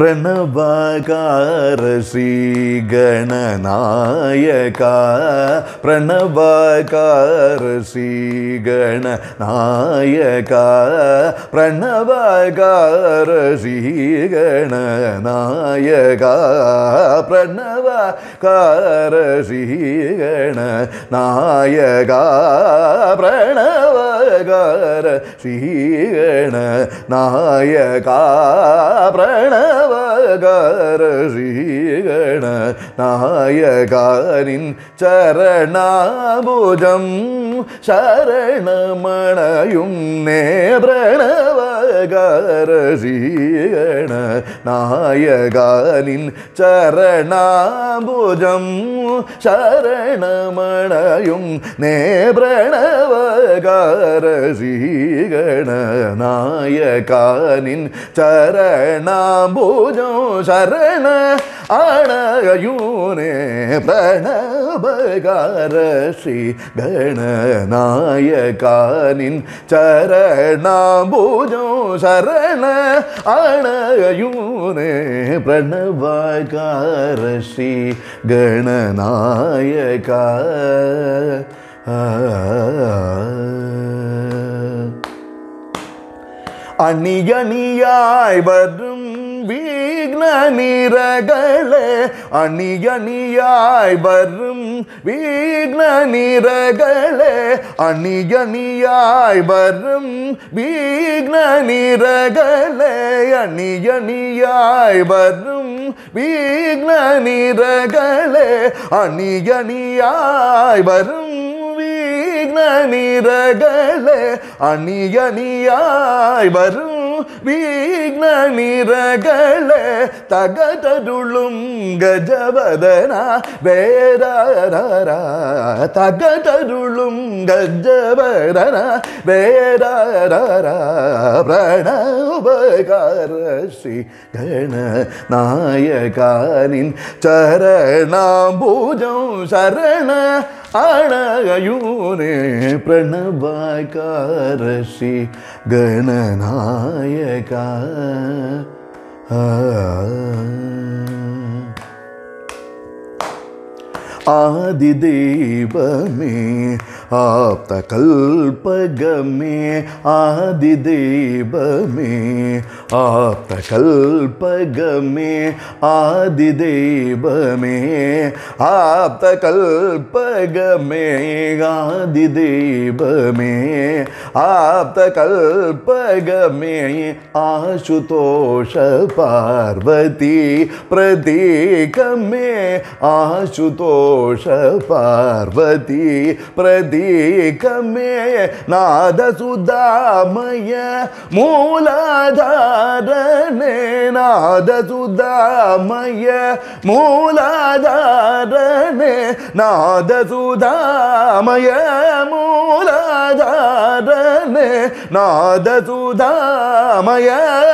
प्रणवाकार श्री गणनायक प्रणवाकार श्री गणनायक प्रणवाकार श्री गणनायक प्रणवाकार श्री गणनायक प्रणवाकार श्री गणनायक प्रणवाकार श्री गणनायक निन चरणाबुजं शरणमणयुम्ने प्रणवाकार श्री गणनायक निन चरणाबुजं शरणमणयुम्ने प्रणवाकार श्री गणनायक निन चरणाबुजं शरण अणयुने प्रणवाकार श्री गणनायक निन चरणाबुजं शरण अणयुने प्रणवाकार श्री गणनायक അണിയണിയായി വരും വിഘ്നനിരകളെ അണിയണിയായി വരും വിഘ്നനിരകളെ അണിയണിയായി വരും വിഘ്നനിരകളെ അണിയണിയായി വരും വിഘ്നനിരകളെ അണിയണിയായി വരും വിഘ്നനിരകളെ അണിയണിയായി വരും വിഘ്നനിരകളെ തകതരുളും ഗജവദന വേദാര തകതരുളും ഗജവദന വേദാര പ്രണവകാര ശ്രീ ഗണനായക നിൻ ചരണാംബുജം ശരണ അണയുനെ പ്രണവാകാര ശ്രീ ഗണനായക ആദിദേവമേ ആപ്തകൽപഗമേ ആദിദേവമേ ആപ്തകൽപഗമേ ആദിദേവമേ ആപ്തകൽപഗമേ ആദിദേവമേ ആപ്തകൽപഗമേ ആശുതോഷ പാർവതി പ്രതീകമേ ആശുതോഷ പാർവതി പ്രതീകമേ നാദസുധാമയ മൂലാധാരനേ നാദസുധാമയ മൂലാധാരനേ നാദസുധാമയ മൂലാധാരനേ നാദസുധാമയ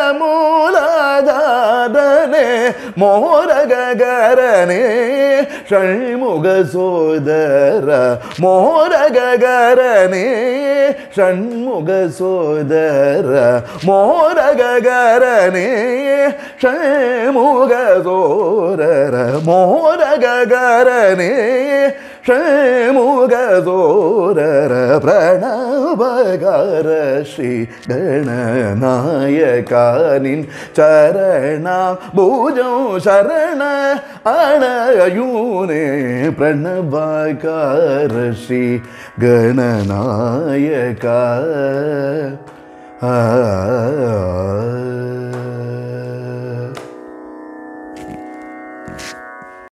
മൂലാധാരനേ മോരഗഗരനേ ഷൺമുഖ സോദര മോരഗഗരനേ ഷൺമുഖ സോദര മോരഗഗരനേ ഷൺമുഖ സോദര മോരഗഗരനേ ഷൺമുഖ സോദര പ്രണവകാര ശ്രീ ഗണനായക നിൻ ചരണാംബുജം ശരണ അണയുനെ പ്രണവകാര ശ്രീ ഗണനായക